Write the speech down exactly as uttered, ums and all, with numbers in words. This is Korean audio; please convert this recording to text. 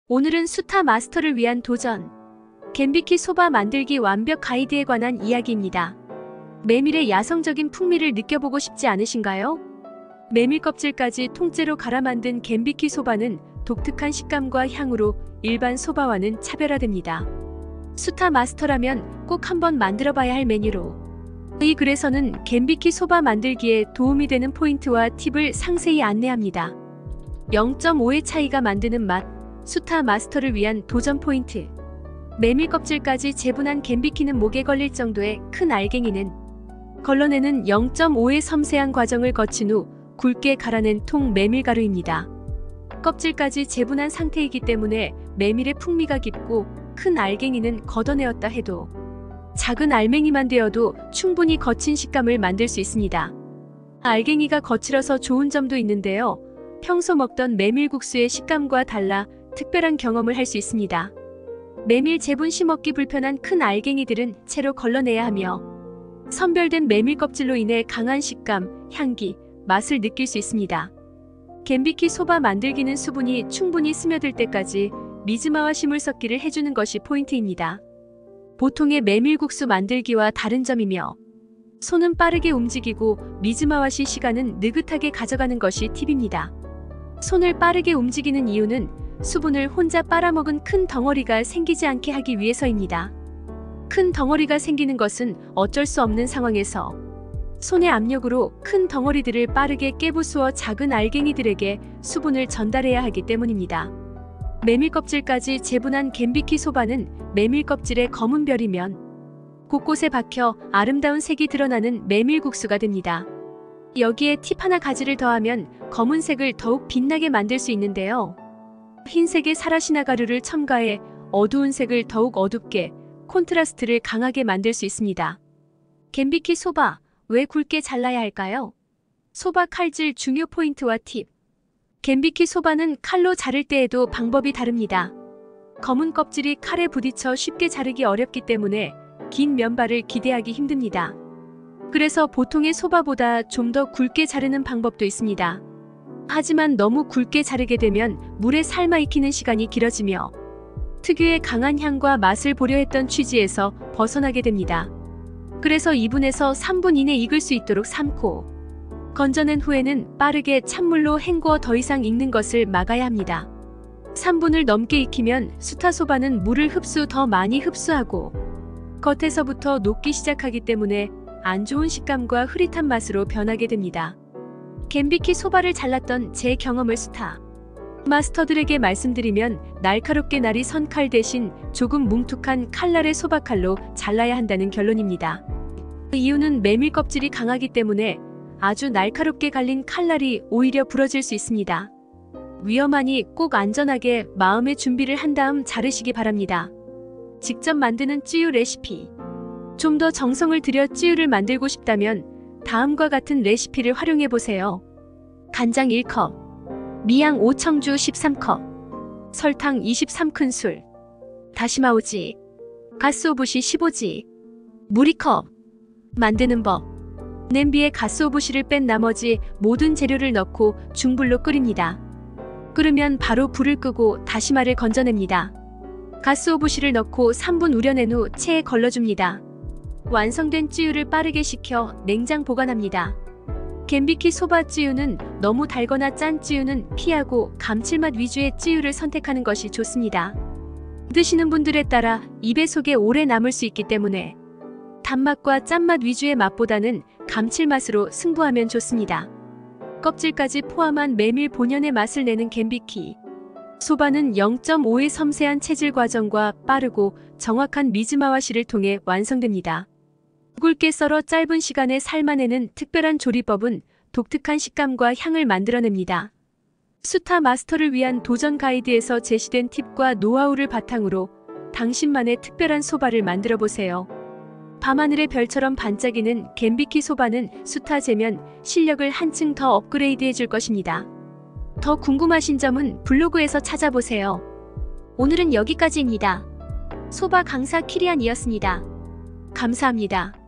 오늘은 수타 마스터를 위한 도전, 갬비키 소바 만들기 완벽 가이드에 관한 이야기입니다. 메밀의 야성적인 풍미를 느껴보고 싶지 않으신가요? 메밀 껍질까지 통째로 갈아 만든 갬비키 소바는 독특한 식감과 향으로 일반 소바와는 차별화됩니다. 수타 마스터라면 꼭 한번 만들어봐야 할 메뉴로, 이 글에서는 갬비키 소바 만들기에 도움이 되는 포인트와 팁을 상세히 안내합니다. 영 점 오의 차이가 만드는 맛, 수타 마스터를 위한 도전 포인트. 메밀 껍질까지 재분한 갬비키는 목에 걸릴 정도의 큰 알갱이는 걸러내는 영 점 오의 섬세한 과정을 거친 후 굵게 갈아낸 통 메밀가루입니다. 껍질까지 재분한 상태이기 때문에 메밀의 풍미가 깊고, 큰 알갱이는 걷어내었다 해도 작은 알맹이만 되어도 충분히 거친 식감을 만들 수 있습니다. 알갱이가 거칠어서 좋은 점도 있는데요. 평소 먹던 메밀국수의 식감과 달라 특별한 경험을 할 수 있습니다. 메밀 재분 시 먹기 불편한 큰 알갱이들은 채로 걸러내야 하며, 선별된 메밀 껍질로 인해 강한 식감, 향기, 맛을 느낄 수 있습니다. 갬비키 소바 만들기는 수분이 충분히 스며들 때까지 미즈마와 심을 섞기를 해주는 것이 포인트입니다. 보통의 메밀국수 만들기와 다른 점이며, 손은 빠르게 움직이고 미즈마와시 시간은 느긋하게 가져가는 것이 팁입니다. 손을 빠르게 움직이는 이유는 수분을 혼자 빨아먹은 큰 덩어리가 생기지 않게 하기 위해서입니다. 큰 덩어리가 생기는 것은 어쩔 수 없는 상황에서 손의 압력으로 큰 덩어리들을 빠르게 깨부수어 작은 알갱이들에게 수분을 전달해야 하기 때문입니다. 메밀 껍질까지 재분한 갬비키 소바는 메밀 껍질의 검은 별이면 곳곳에 박혀 아름다운 색이 드러나는 메밀국수가 됩니다. 여기에 팁 하나 가지를 더하면 검은색을 더욱 빛나게 만들 수 있는데요. 흰색의 사라시나 가루를 첨가해 어두운 색을 더욱 어둡게, 콘트라스트를 강하게 만들 수 있습니다. 갬비키 소바, 왜 굵게 잘라야 할까요? 소바 칼질 중요 포인트와 팁. 갬비키 소바는 칼로 자를 때에도 방법이 다릅니다. 검은 껍질이 칼에 부딪혀 쉽게 자르기 어렵기 때문에 긴 면발을 기대하기 힘듭니다. 그래서 보통의 소바보다 좀 더 굵게 자르는 방법도 있습니다. 하지만 너무 굵게 자르게 되면 물에 삶아 익히는 시간이 길어지며 특유의 강한 향과 맛을 보려 했던 취지에서 벗어나게 됩니다. 그래서 이 분에서 삼 분 이내 익을 수 있도록 삶고, 건져낸 후에는 빠르게 찬물로 헹구어 더 이상 익는 것을 막아야 합니다. 삼 분을 넘게 익히면 수타 소바는 물을 흡수 더 많이 흡수하고 겉에서부터 녹기 시작하기 때문에 안 좋은 식감과 흐릿한 맛으로 변하게 됩니다. 갬비키 소바를 잘랐던 제 경험을 수타 마스터들에게 말씀드리면, 날카롭게 날이 선 칼 대신 조금 뭉툭한 칼날의 소바칼로 잘라야 한다는 결론입니다. 그 이유는 메밀 껍질이 강하기 때문에 아주 날카롭게 갈린 칼날이 오히려 부러질 수 있습니다. 위험하니 꼭 안전하게 마음의 준비를 한 다음 자르시기 바랍니다. 직접 만드는 찌유 레시피. 좀 더 정성을 들여 찌유를 만들고 싶다면 다음과 같은 레시피를 활용해보세요. 간장 일 컵, 미양 오청주 십삼 컵, 설탕 이십삼 큰술, 다시마 오 지, 가스오부시 십오 지, 물 이 컵. 만드는 법. 냄비에 가스오부시를 뺀 나머지 모든 재료를 넣고 중불로 끓입니다. 끓으면 바로 불을 끄고 다시마를 건져냅니다. 가스오부시를 넣고 삼 분 우려낸 후 체에 걸러줍니다. 완성된 찌유를 빠르게 식혀 냉장 보관합니다. 갬비키 소바 찌유는 너무 달거나 짠 찌유는 피하고 감칠맛 위주의 찌유를 선택하는 것이 좋습니다. 드시는 분들에 따라 입에 속에 오래 남을 수 있기 때문에 단맛과 짠맛 위주의 맛보다는 감칠맛으로 승부하면 좋습니다. 껍질까지 포함한 메밀 본연의 맛을 내는 갬비키 소바는 영 점 오의 섬세한 체질 과정과 빠르고 정확한 미즈마와시를 통해 완성됩니다. 굵게 썰어 짧은 시간에 삶아내는 특별한 조리법은 독특한 식감과 향을 만들어냅니다. 수타 마스터를 위한 도전 가이드에서 제시된 팁과 노하우를 바탕으로 당신만의 특별한 소바를 만들어보세요. 밤하늘의 별처럼 반짝이는 갬비키 소바는 수타 재면 실력을 한층 더 업그레이드 해줄 것입니다. 더 궁금하신 점은 블로그에서 찾아보세요. 오늘은 여기까지입니다. 소바 강사 키리안이었습니다. 감사합니다.